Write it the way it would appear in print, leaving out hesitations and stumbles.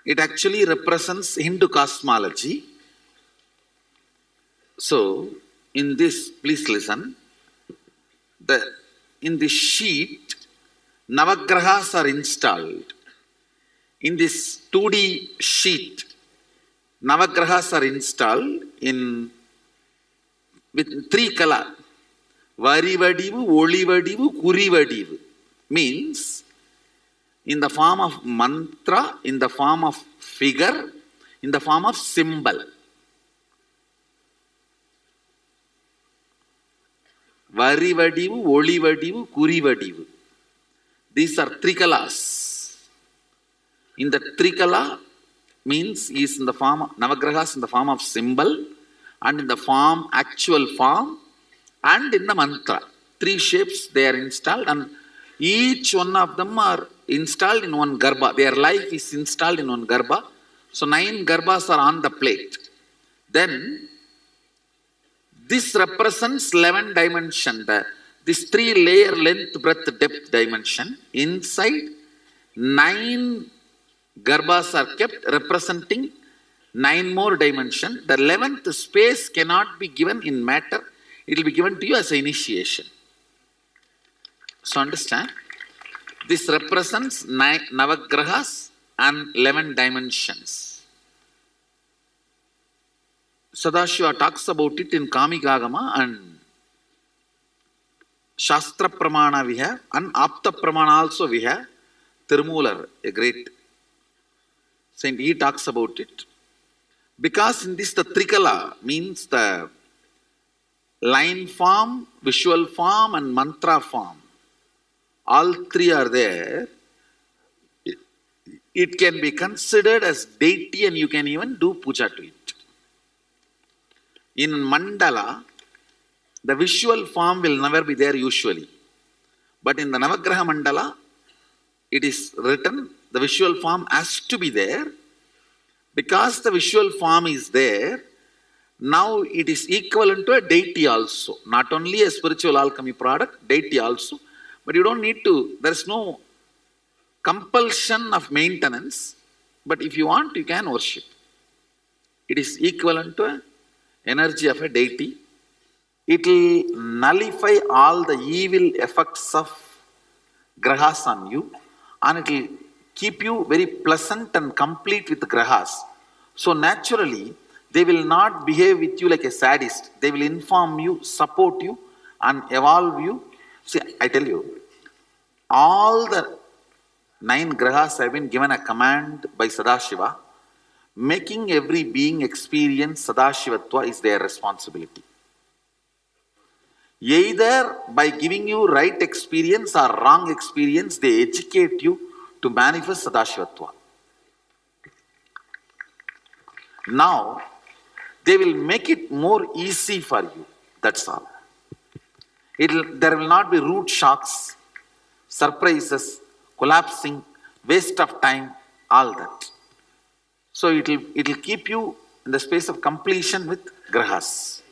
It actually represents Hindu cosmology. So, in this, please listen. In this sheet, Navagrahas are installed. In this 2D sheet, Navagrahas are installed with 3 colors. Varivadivu, Olivadivu, Kurivadivu. Means, in the form of mantra, in the form of figure, in the form of symbol. Varivadivu, Olivadivu, Kurivadivu. These are Trikalas. In the Trikala means is in the form of Navagrahas in the form of symbol and in the form, actual form, and in the mantra. 3 shapes they are installed, and each one of them are installed in one garbha. Their life is installed in one garbha. So 9 garbhas are on the plate. Then this represents 11 dimension. This 3 layer length, breadth, depth dimension. Inside 9 garbhas are kept representing 9 more dimension. The 11th space cannot be given in matter. It will be given to you as an initiation. So understand, this represents 9 Navagrahas and 11 dimensions. Sadashiva talks about it in Kamikagama, and Shastra Pramana we have, and Apta Pramana also we have. Tirumular, a great saint, he talks about it. Because in this the Trikala means the line form, visual form and mantra form. All 3 are there. It can be considered as deity and you can even do puja to it. In mandala, the visual form will never be there usually. But in the Navagraha mandala, it is written, the visual form has to be there. Because the visual form is there, now it is equivalent to a deity also. Not only a spiritual alchemy product, deity also. But you don't need to, there is no compulsion of maintenance. But if you want, you can worship. It is equivalent to an energy of a deity. It will nullify all the evil effects of grahas on you, and it will keep you very pleasant and complete with grahas. So naturally, they will not behave with you like a sadist. They will inform you, support you, and evolve you. See, I tell you, all the 9 grahas have been given a command by Sadashiva. Making every being experience Sadashivatva is their responsibility. Either by giving you right experience or wrong experience, they educate you to manifest Sadashivatva. Now, they will make it more easy for you. That's all. There will not be root shocks, surprises, collapsing, waste of time, all that. So it will keep you in the space of completion with grahas.